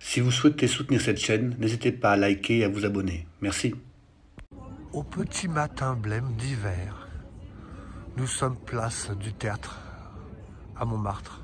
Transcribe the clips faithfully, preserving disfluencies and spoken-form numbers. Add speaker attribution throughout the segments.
Speaker 1: Si vous souhaitez soutenir cette chaîne, n'hésitez pas à liker et à vous abonner. Merci.
Speaker 2: Au petit matin blême d'hiver, nous sommes place du Tertre à Montmartre.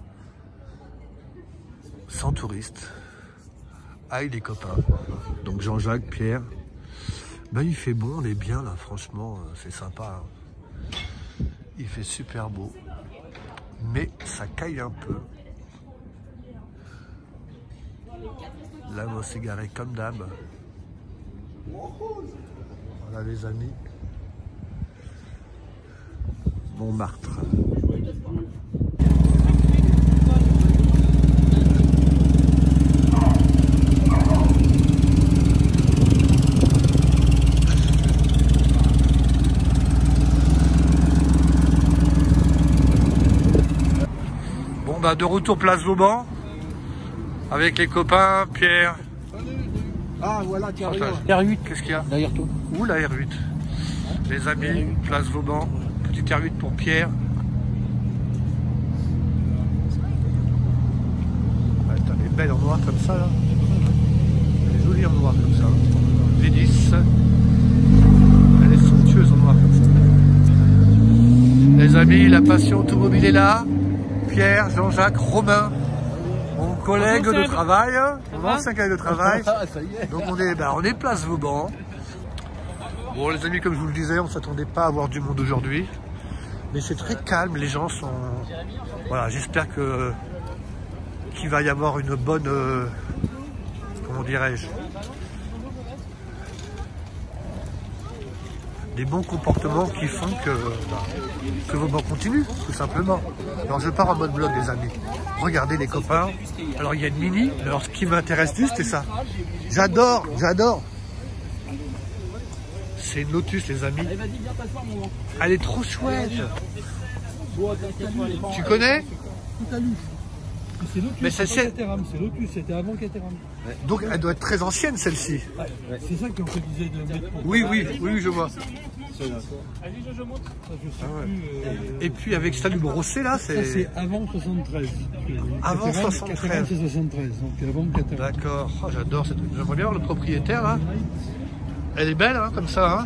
Speaker 2: Sans touristes, avec des copains. Donc Jean-Jacques, Pierre. Ben il fait bon, on est bien là, franchement, c'est sympa. Hein. Il fait super beau. Mais ça caille un peu. Là, on s'est garé comme d'hab. Voilà les amis. Montmartre. Bon bah de retour place Vauban. Avec les copains, Pierre.
Speaker 3: Ah voilà, tiens,
Speaker 2: R huit, qu'est-ce qu'il y a
Speaker 3: derrière toi.
Speaker 2: Où la R huit? Les amis, place Vauban, petite R huit pour Pierre. Attends, elle est belle en noir comme ça là. Elle est jolie en noir comme ça. V dix. Elle est somptueuse en noir comme ça. Les amis, la passion automobile est là. Pierre, Jean-Jacques, Romain. Mon collègue de travail, mon ancien collègue de travail. Donc on est, bah, on est place Vauban. Bon les amis, comme je vous le disais, on ne s'attendait pas à avoir du monde aujourd'hui. Mais c'est très calme, les gens sont... Voilà, j'espère que qu'il va y avoir une bonne... Euh, comment dirais-je, des bons comportements qui font que, bah, que Vauban continue, tout simplement. Alors je pars en mode vlog les amis. Regardez les copains. Alors il y a une Mini. Alors ce qui m'intéresse plus c'est ça. J'adore, j'adore. C'est une Lotus les amis. Elle est trop chouette. Tu connais? Mais c'est
Speaker 3: Caterham, c'est Lotus, c'était avant Caterham.
Speaker 2: Donc elle doit être très ancienne celle-ci.
Speaker 3: Ouais, ouais. C'est ça qu'on te disait de mettre.
Speaker 2: Oui, oui, oui, je vois.
Speaker 3: Allez, je monte. Ça, je sais
Speaker 2: Ah ouais.
Speaker 3: plus, euh...
Speaker 2: Et puis avec Salut Brossé là, c'est.
Speaker 3: Ça c'est avant soixante-treize.
Speaker 2: Avant
Speaker 3: Caterham,
Speaker 2: soixante-treize.
Speaker 3: Caterham c'est soixante-treize, donc avant Caterham.
Speaker 2: D'accord, oh, j'adore cette. J'aimerais bien voir le propriétaire là. Elle est belle hein, comme ça. Hein.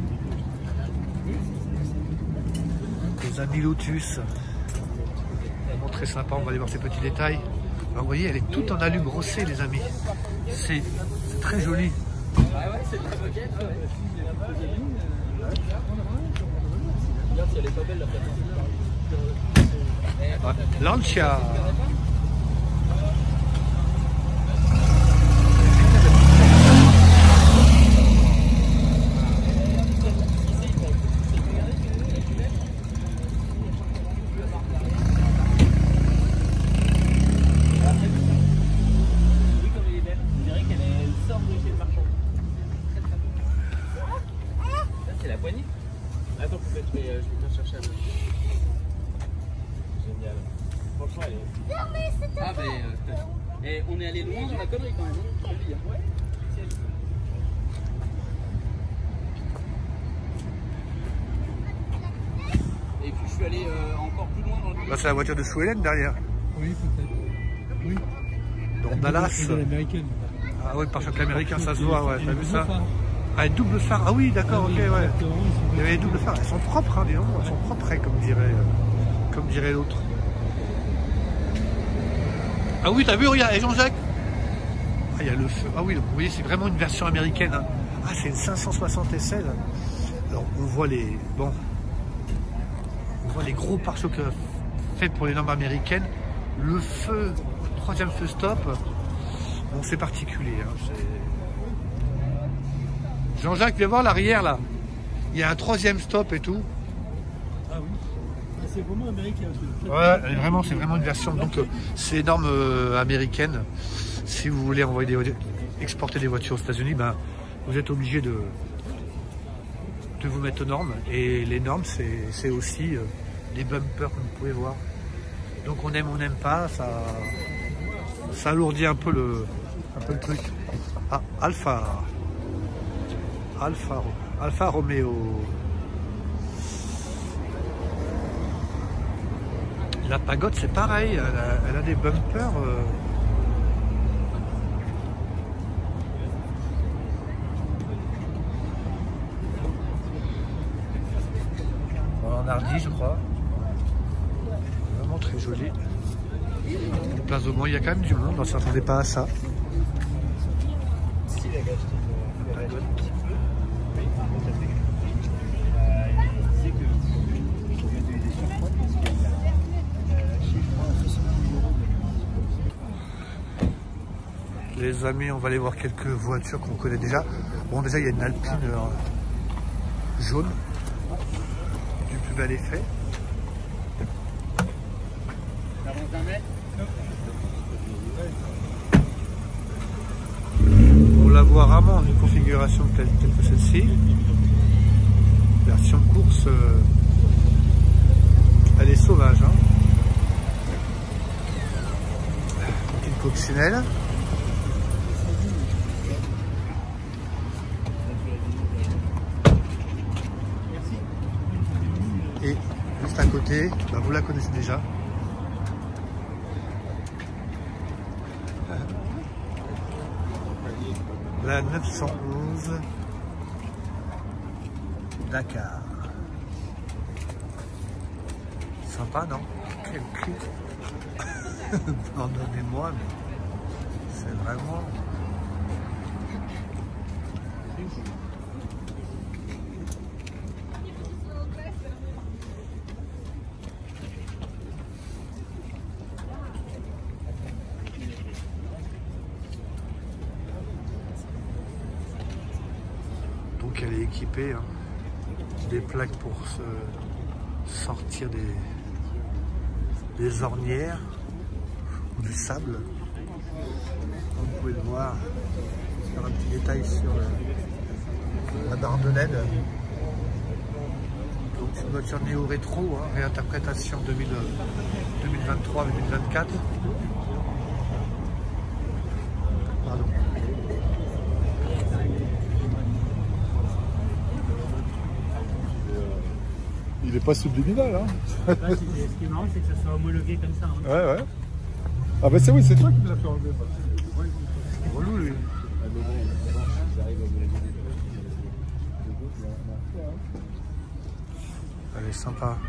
Speaker 2: Les amis Lotus. Vraiment très sympa, on va aller voir ces petits détails. Alors, vous voyez, elle est toute en alu brossé les amis. C'est très joli. Lancia.
Speaker 4: Attends, peut-être je vais, je vais bien chercher à génial. Franchement, elle est. Non, mais c'était. Ah, mais. Euh, et on est allé loin dans la connerie quand même. Hein. Ouais. Et puis je suis allé euh, encore plus loin dans le.
Speaker 2: Là, c'est la voiture de Sue Ellen derrière.
Speaker 3: Oui, peut-être. Oui.
Speaker 2: Dans Dallas. Ah oui, pare-choc américain, ça se voit, ouais. T'as vu ça? Ah, double phare. Ah oui, d'accord, ok, ouais. Il y avait les doubles phares. Elles sont propres, hein, disons. Elles sont propres, comme dirait, euh, comme dirait l'autre. Ah oui, t'as vu, regarde, et Jean-Jacques. Ah, il y a le feu. Ah oui, donc, vous voyez, c'est vraiment une version américaine. Hein. Ah, c'est une cinq cent soixante S L. Alors, on voit les, bon, on voit les gros pare-chocs faits pour les normes américaines. Le feu, troisième feu stop. Bon, c'est particulier. Hein, Jean-Jacques, viens voir l'arrière là. Il y a un troisième stop et tout.
Speaker 3: Ah oui. C'est vraiment américain.
Speaker 2: Ouais, vraiment, c'est vraiment une version. Donc, euh, c'est norme euh, américaine. Si vous voulez envoyer des exporter des voitures aux États-Unis, ben, vous êtes obligé de, de vous mettre aux normes. Et les normes, c'est aussi euh, les bumpers, comme vous pouvez voir. Donc, on aime, on n'aime pas. Ça, ça alourdit un peu le, un peu le truc. Ah, Alfa. Alfa, Alfa Romeo. La Pagode, c'est pareil. Elle a, elle a des bumpers. Euh... Hardy, je crois. Vraiment très joli. Les places de Mont, il y a quand même du monde, on ne s'attendait pas à ça. Les amis, on va aller voir quelques voitures qu'on connaît déjà. Bon, déjà, il y a une Alpine euh, jaune, du plus bel effet. On la voit rarement en une configuration telle, telle que celle-ci. Version course, euh, elle est sauvage. Hein. Une coccinelle. Et juste à côté, bah vous la connaissez déjà. La neuf cent onze Dakar. Sympa, non? Quel prix. Pardonnez-moi, mais c'est vraiment... Donc elle est équipée, hein, des plaques pour se sortir des, des ornières ou du sable. Comme vous pouvez le voir, faire un petit détail sur le, la barre de L E D. Donc c'est une voiture néo-rétro, hein, réinterprétation deux mille vingt-trois deux mille vingt-quatre. Pardon.
Speaker 5: Il est pas subliminal, hein.
Speaker 3: Ce qui est marrant, c'est que ça soit homologué comme ça. Hein.
Speaker 5: Ouais, ouais. Ah bah c'est oui, c'est toi qui me l'as fait enlever.
Speaker 2: Relou, lui. Elle est sympa.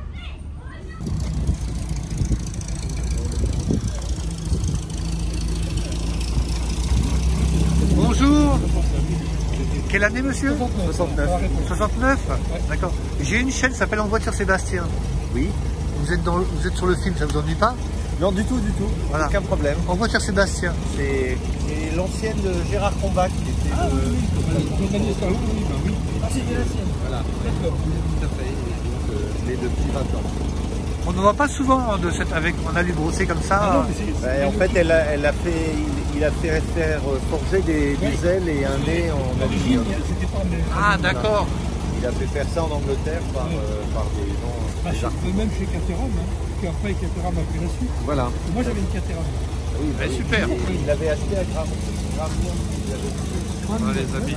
Speaker 2: Bonjour. Quelle année, monsieur?
Speaker 5: soixante-neuf.
Speaker 2: soixante-neuf. D'accord. J'ai une chaîne qui s'appelle En Voiture Sébastien.
Speaker 5: Oui.
Speaker 2: Vous êtes, dans, vous êtes sur le film, ça vous ennuie pas?
Speaker 6: Non, du tout, du tout.
Speaker 2: Voilà.
Speaker 6: Aucun problème.
Speaker 2: En Voiture Sébastien.
Speaker 6: C'est l'ancienne de Gérard Combach qui était
Speaker 3: Ah
Speaker 6: le...
Speaker 3: oui, oui, totaliste, ah oui, oui, bah oui.
Speaker 6: Ah, c'est bien la sienne. Voilà. D'accord. Tout à fait. Et donc, euh, je l'ai depuis vingt ans.
Speaker 2: On ne voit pas souvent de cette, avec, on a lui brossé comme ça.
Speaker 3: Ah non, mais c'est-
Speaker 6: Ben, en fait, elle a, elle a fait, il, il a fait faire euh, forger des, des
Speaker 3: Oui.
Speaker 6: ailes et un nez en
Speaker 3: L'origine,
Speaker 6: aluminium.
Speaker 3: c'était pas... mais-
Speaker 2: Ah, d'accord.
Speaker 6: Il a fait faire ça en Angleterre par,
Speaker 3: Oui.
Speaker 6: euh, par des gens,
Speaker 3: Ah,
Speaker 6: des
Speaker 3: c'est
Speaker 6: artistes.
Speaker 3: même chez Caterham, hein. Puis après, Caterham a pris la suite.
Speaker 6: Voilà.
Speaker 3: Moi, j'avais une Caterham.
Speaker 6: Oui, bah
Speaker 2: Eh,
Speaker 6: oui.
Speaker 2: super.
Speaker 6: Et il l'avait acheté à Gramme. Gramme, il avait-
Speaker 2: Voilà, les amis.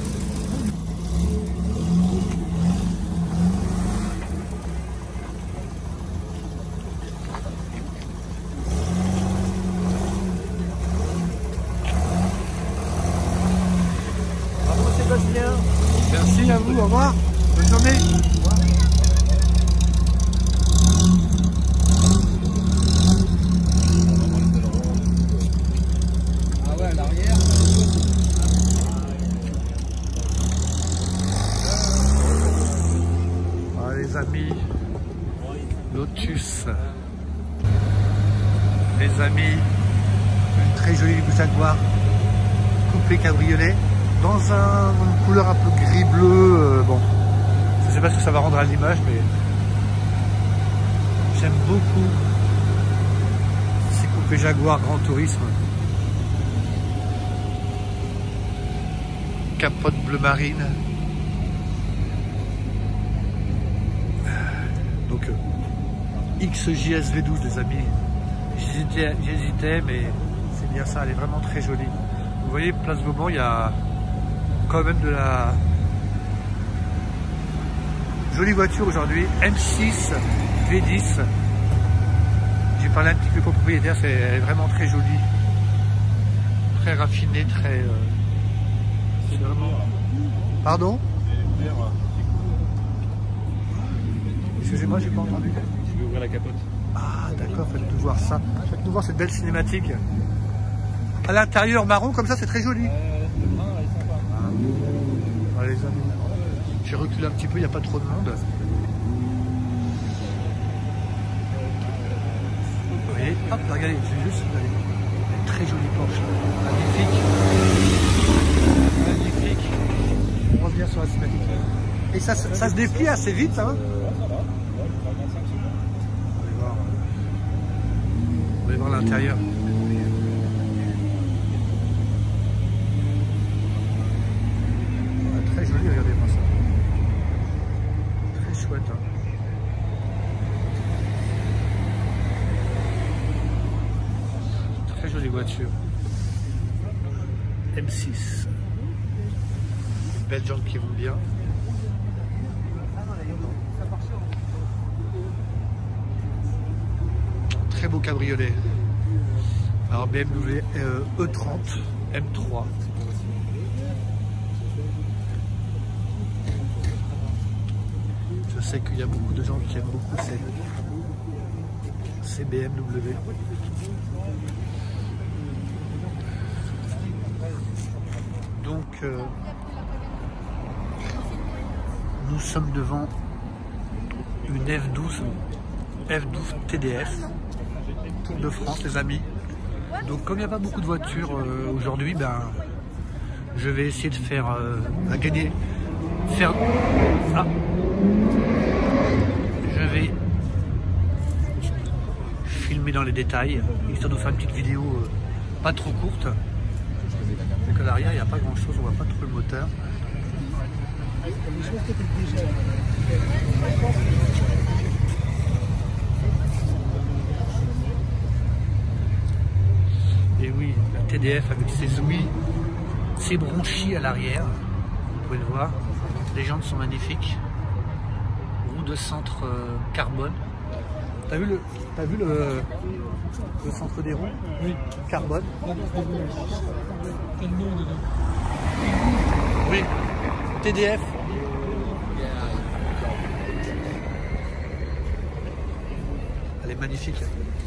Speaker 6: Bravo Sébastien.
Speaker 2: Merci à vous, au revoir. Bonne journée.
Speaker 4: Ah ouais, à l'arrière.
Speaker 2: Ah, les amis, Lotus. Les amis, une très jolie Jaguar coupé cabriolet dans un, une couleur un peu gris-bleu. Euh, bon, je ne sais pas ce que ça va rendre à l'image, mais j'aime beaucoup ces coupés Jaguar Grand Tourisme. Capote bleu marine. Donc euh, X J S V douze, les amis. J'hésitais, j'hésitais, mais c'est bien ça, elle est vraiment très jolie. Vous voyez, Place Vauban, il y a quand même de la jolie voiture aujourd'hui. M six V dix. J'ai parlé un petit peu au propriétaire, c'est, elle est vraiment très jolie. Très raffinée, très... Euh, c'est vraiment... Pardon? Excusez-moi, j'ai pas entendu.
Speaker 6: Je vais ouvrir la capote.
Speaker 2: Ah d'accord, faites-nous voir ça. Faites-nous voir cette belle cinématique. À l'intérieur marron comme ça, c'est très joli. Allez, les amis. J'ai reculé un petit peu, il n'y a pas trop de monde. Vous voyez, hop, regardez, c'est juste, regardez. Très jolie Porsche. Magnifique. Magnifique. On revient sur la cinématique. Et ça, ça se déplie assez vite, hein. On va voir l'intérieur. Ah, très joli, regardez-moi ça. Très chouette. Hein. Très jolie voiture. M six. Belles jantes qui vont bien. Très beau cabriolet. Alors B M W euh, E trente M trois. Je sais qu'il y a beaucoup de gens qui aiment beaucoup ces, ces B M W. Donc euh, nous sommes devant une F douze F douze T D F. Tour de France, les amis. Donc comme il n'y a pas beaucoup de voitures euh, aujourd'hui, ben je vais essayer de faire euh, à gagner faire ah. Je vais filmer dans les détails histoire de faire une petite vidéo euh, pas trop courte. C'est qu'à l'arrière il n'y a pas grand chose, on voit pas trop le moteur. Et oui, la T D F avec ses ouïes, ses bronchies à l'arrière, vous pouvez le voir. Les jantes sont magnifiques. Roue de centre euh, carbone. T'as vu le, t'as vu le, le centre des roues? Oui. Carbone. Oui. T D F. Elle est magnifique.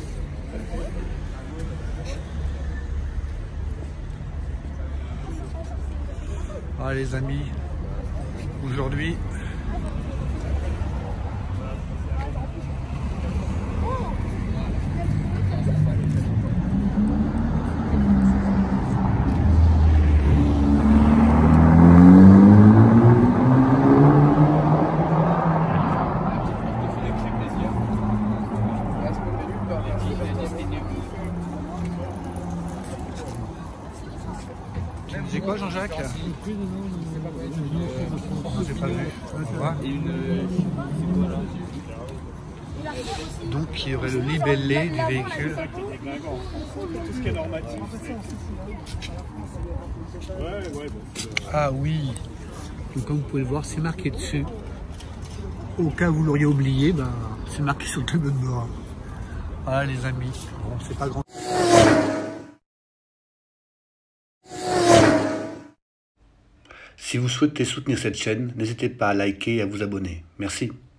Speaker 2: Ah les amis, aujourd'hui tu me dis quoi Jean-Jacques? J'ai pas vu. Donc il y aurait le libellé du véhicule.
Speaker 5: Tout ce qui est normatif.
Speaker 2: Ah oui. Donc comme vous pouvez le voir, c'est marqué dessus. Au cas où vous l'auriez oublié, ben, c'est marqué sur le tableau de bord. Voilà les amis. Bon, c'est pas grand.
Speaker 1: Si vous souhaitez soutenir cette chaîne, n'hésitez pas à liker et à vous abonner. Merci.